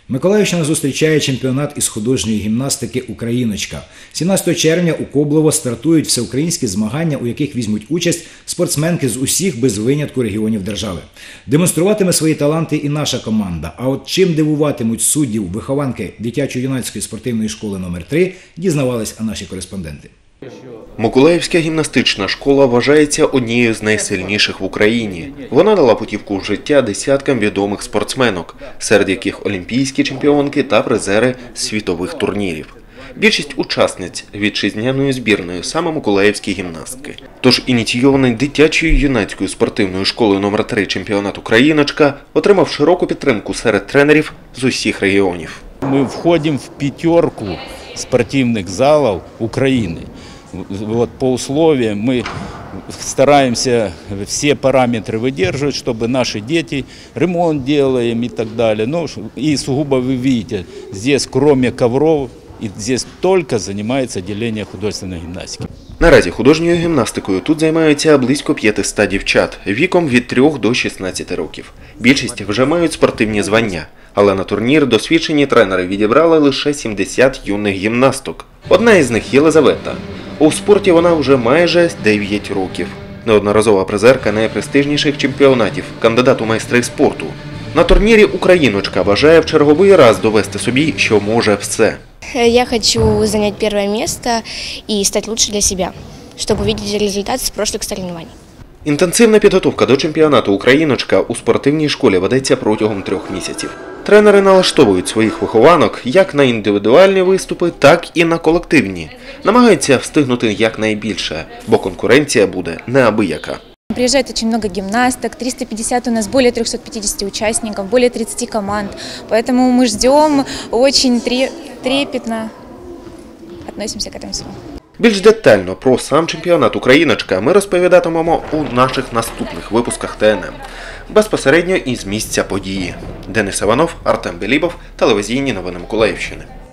Миколаївщина зустрічає чемпіонат із художньої гімнастики «Україночка». 17 червня у Коблево стартують всеукраїнські змагання, у яких візьмуть участь спортсменки з усіх без винятку регіонів держави. Демонструватиме свої таланти і наша команда. А от чим дивуватимуть суддів вихованки дитячо-юнацької спортивної школи номер 3, дізнавались наші кореспонденти. Миколаївська гімнастична школа вважається однією з найсильніших в Україні. Вона дала путівку в життя десяткам відомих спортсменок, серед яких олімпійські чемпіонки та призери світових турнірів. Більшість учасниць вітчизняної збірної саме миколаївські гімнастки. Тож ініційований дитячою юнацькою спортивною школою номер 3 чемпіонат «Україночка» отримав широку підтримку серед тренерів з усіх регіонів. Ми входимо в п'ятерку спортивных залов Украины. Вот по условиям мы стараемся все параметры выдерживать, чтобы наши дети ремонт делаем и так далее. Ну, и сугубо вы видите, здесь кроме ковров, и здесь только занимается отделение художественной гимнастики. Наразі художньою гімнастикою тут займаються близько 500 дівчат віком від 3 до 16 років. Більшість вже мають спортивні звання. Але на турнір досвідчені тренери відібрали лише 70 юних гімнасток. Одна із них – Єлизавета. У спорті вона вже майже 9 років. Неодноразова призерка найпрестижніших чемпіонатів, кандидат у майстри спорту. На турнірі «Україночка» бажає в черговий раз довести собі, що може все. Я хочу занять первое место и стать лучше для себя, чтобы увидеть результат с прошлых соревнований. Інтенсивна підготовка до чемпіонату «Україночка» у спортивній школі ведеться протягом 3 місяців. Тренери налаштовують своїх вихованок як на індивідуальні виступи, так і на колективні. Намагаються встигнути якнайбільше, бо конкуренція буде неабияка. Приезжает очень много гимнасток, 350 у нас, более 350 участников, более 30 команд. Поэтому мы ждем, очень трепетно относимся к этому всему. Більш детально про сам чемпіонат «Україночка» ми розповідатимемо у наших наступних випусках ТНМ. Безпосередньо із місця події. Денис Іванов, Артем Белібов, телевізійні новини Миколаївщини.